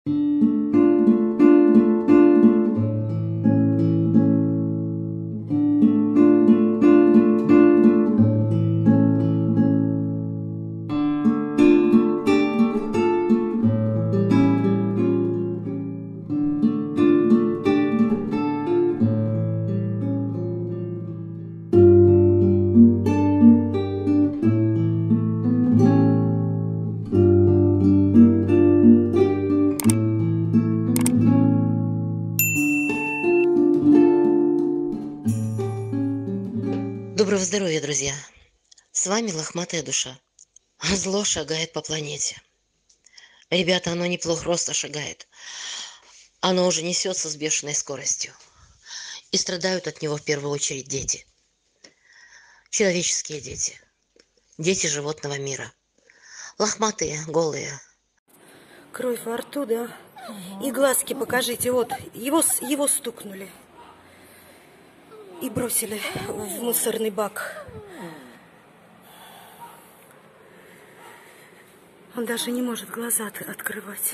Доброго здоровья, друзья! С вами Лохматая душа. Зло шагает по планете. Ребята, оно неплохо роста шагает. Оно уже несется с бешеной скоростью. И страдают от него в первую очередь дети. Человеческие дети. Дети животного мира. Лохматые, голые. Кровь во рту, да? И глазки покажите. Вот, его стукнули. И бросили в мусорный бак. Он даже не может глаза открывать.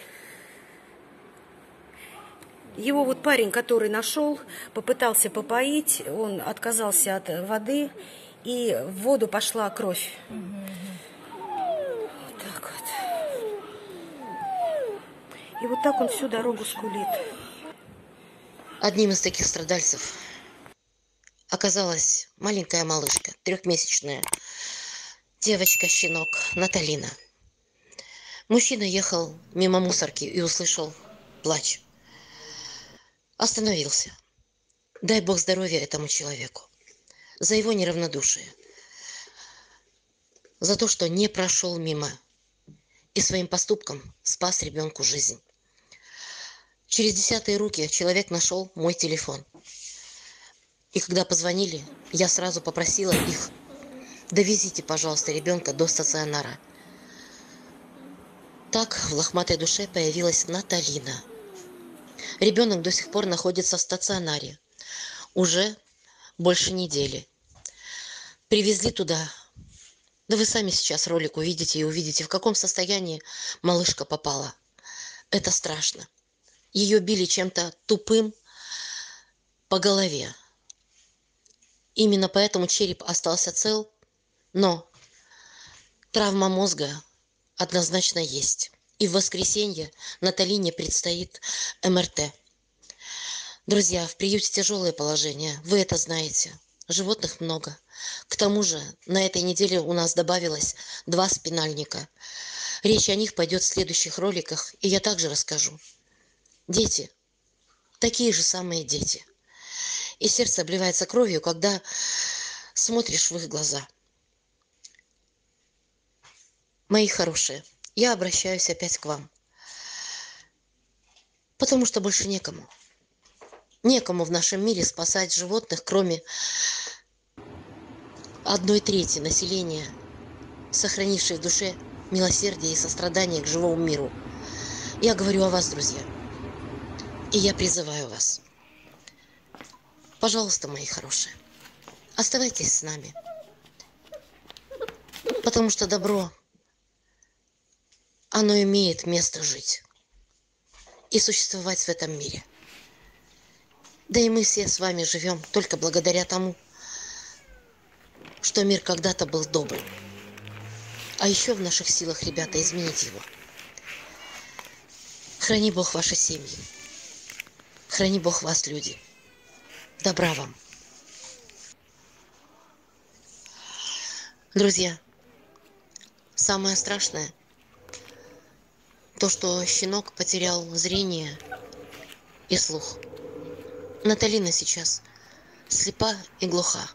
Его вот парень, который нашел, попытался попоить, он отказался от воды, и в воду пошла кровь. Вот так вот. И вот так он всю дорогу скулит. Одним из таких страдальцев оказалась маленькая малышка, 3-месячная девочка-щенок Наталина. Мужчина ехал мимо мусорки и услышал плач. Остановился. Дай Бог здоровья этому человеку. За его неравнодушие. За то, что не прошел мимо и своим поступком спас ребенку жизнь. Через 10-е руки человек нашел мой телефон. И когда позвонили, я сразу попросила их: довезите, пожалуйста, ребенка до стационара. Так в Лохматой душе появилась Наталина. Ребенок до сих пор находится в стационаре. Уже больше недели. Привезли туда. Да вы сами сейчас ролик увидите и увидите, в каком состоянии малышка попала. Это страшно. Ее били чем-то тупым по голове. Именно поэтому череп остался цел, но травма мозга однозначно есть. И в воскресенье Наталине предстоит МРТ. Друзья, в приюте тяжелое положение, вы это знаете. Животных много. К тому же на этой неделе у нас добавилось 2 спинальника. Речь о них пойдет в следующих роликах, и я также расскажу. Дети. Такие же самые дети. И сердце обливается кровью, когда смотришь в их глаза. Мои хорошие, я обращаюсь опять к вам. Потому что больше некому. Некому в нашем мире спасать животных, кроме 1/3 населения, сохранившей в душе милосердие и сострадание к живому миру. Я говорю о вас, друзья. И я призываю вас. Пожалуйста, мои хорошие, оставайтесь с нами. Потому что добро, оно имеет место жить и существовать в этом мире. Да и мы все с вами живем только благодаря тому, что мир когда-то был добрым. А еще в наших силах, ребята, изменить его. Храни Бог ваши семьи. Храни Бог вас, люди. Добра вам. Друзья, самое страшное то, что щенок потерял зрение и слух. Наталина сейчас слепа и глуха.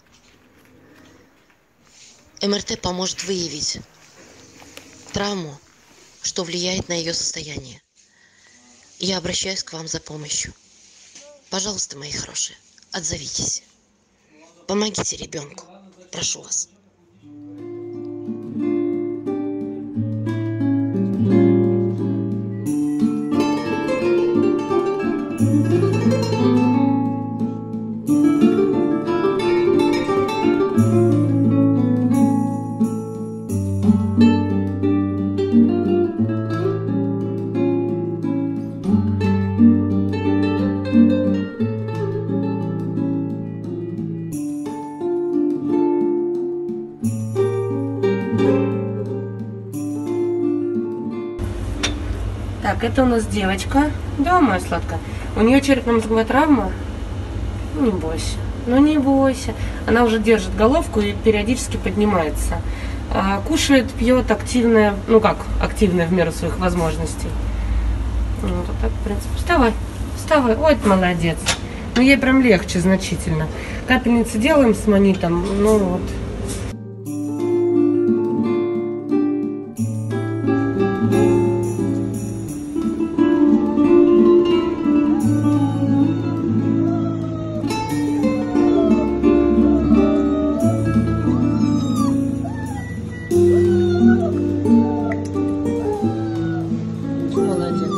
МРТ поможет выявить травму, что влияет на ее состояние. Я обращаюсь к вам за помощью. Пожалуйста, мои хорошие, отзовитесь. Помогите ребенку. Прошу вас. Так, это у нас девочка. Да, моя сладкая. У нее черепно-мозговая травма. Не бойся. Ну не бойся. Она уже держит головку и периодически поднимается. Кушает, пьет активная, ну как, активная в меру своих возможностей. Вот так, в принципе. Вставай, вставай. Ой, ты молодец. Ну ей прям легче значительно. Капельницы делаем с манитом, ну вот. Молодец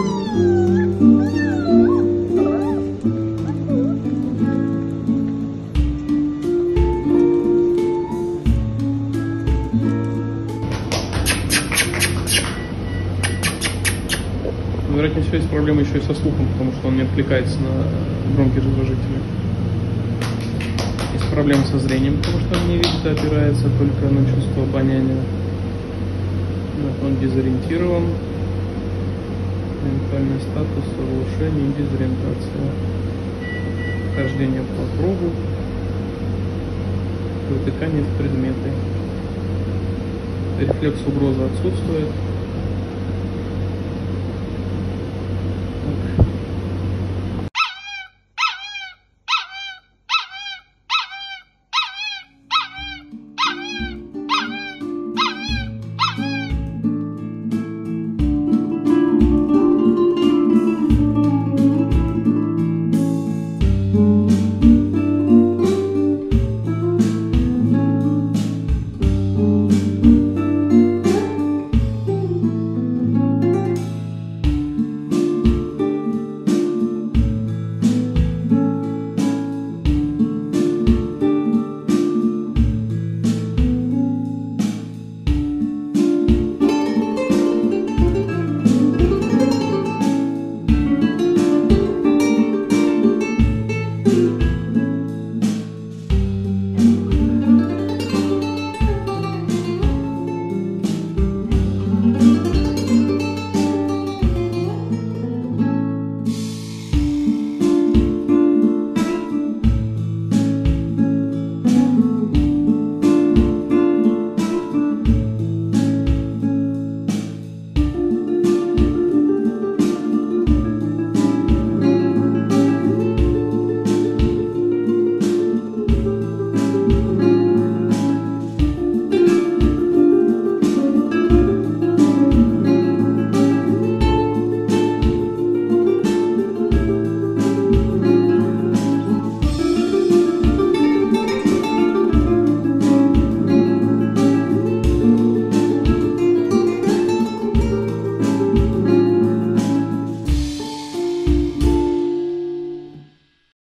Вероятнее всего, есть проблемы еще и со слухом, потому что он не откликается на громкие раздражители. Есть проблемы со зрением, потому что он не видит и опирается только на чувство обоняния. Он дезориентирован. Ментальный статус, улучшение и дезориентация. Хождение по кругу. Вытыкание в предметы. Рефлекс угрозы отсутствует.